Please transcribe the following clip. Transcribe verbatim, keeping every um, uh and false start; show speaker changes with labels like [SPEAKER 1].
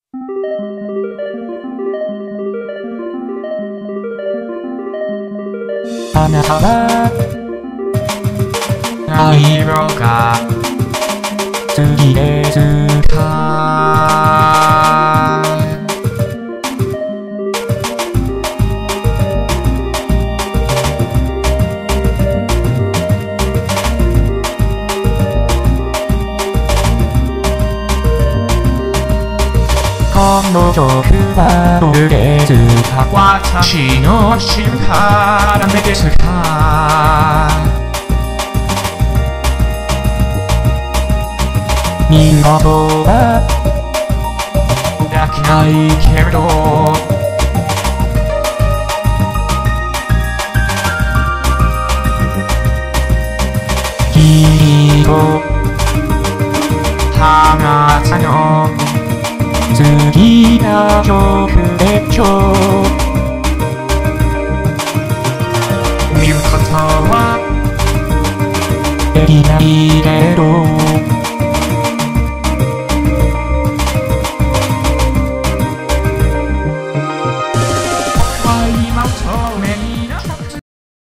[SPEAKER 1] あなたは何色が好きですか？この曲はどれですか？私の知るから目ですか？見事はできないけれどきっとあなたの好きな曲でしょう。見ることはできないけど